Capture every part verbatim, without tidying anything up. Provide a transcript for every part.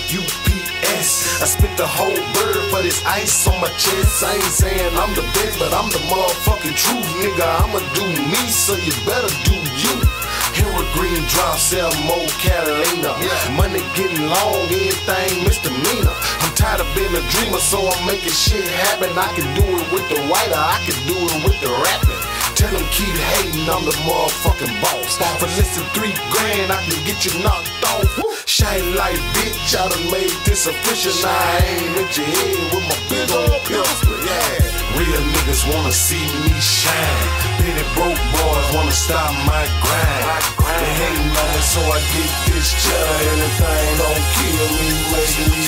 U P S. I spit the whole bird for this ice on my chest. I ain't saying I'm the best, but I'm the motherfucking truth, nigga. I'ma do me, so you better do you. Henry Green drop, sell more Catalina. Yeah. Money getting long, everything misdemeanor. I'm tired of being a dreamer, so I'm making shit happen. I can do it with the writer, I can do it with the rapping. Tell them keep hating, I'm the motherfucking boss. For less than three grand, I can get you knocked off. Shine like bitch, I done made this official. Now I aim at your head with my big old pistol, yeah. Real niggas wanna see me shine. Petty broke boys wanna stop my grind. They hating on me, so I get this cheddar. Anything don't kill me, make me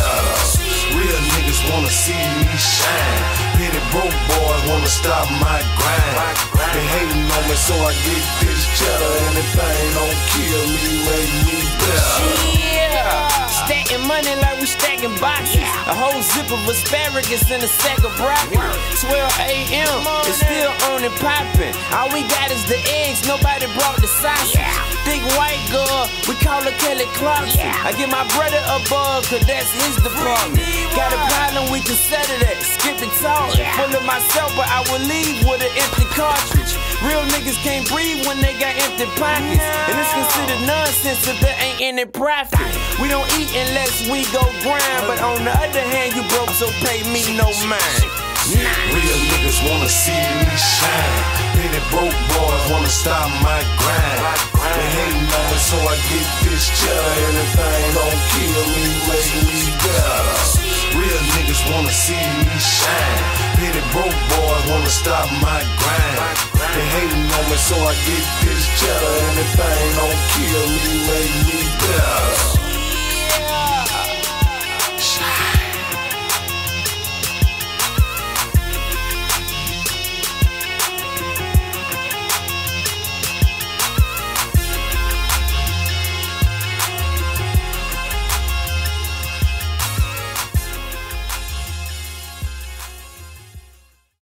better. Real niggas wanna see me shine. Petty broke boys wanna stop my grind. They hating on me, so I get this cheddar. Anything don't kill me, make me better. Yeah, stacking money like we stacking boxes. A whole zip of asparagus and a sack of broccoli. twelve A M, it's still on and popping. All we got is the eggs, nobody brought the sausage. Thick white girl, we call her Kelly Clarkson. I give my brother a bug, cause that's his department. Got a problem, we can settle that. Skip and talk, full of myself, but I will leave with an empty cartridge. Real niggas can't breathe when they got empty pockets. And it's considered nonsense if there ain't any profit. We don't eat unless we go grind, but on the other hand, you broke, so pay me no mind. Real niggas wanna see me shine. Petty broke boys wanna stop my grind. They hating on me, so I get this cheddar. Anything don't kill me, make me better. Real niggas wanna see me shine. Petty broke boys wanna stop my grind. They hating on me, so I get this cheddar. Anything don't kill me, make me better. Shine.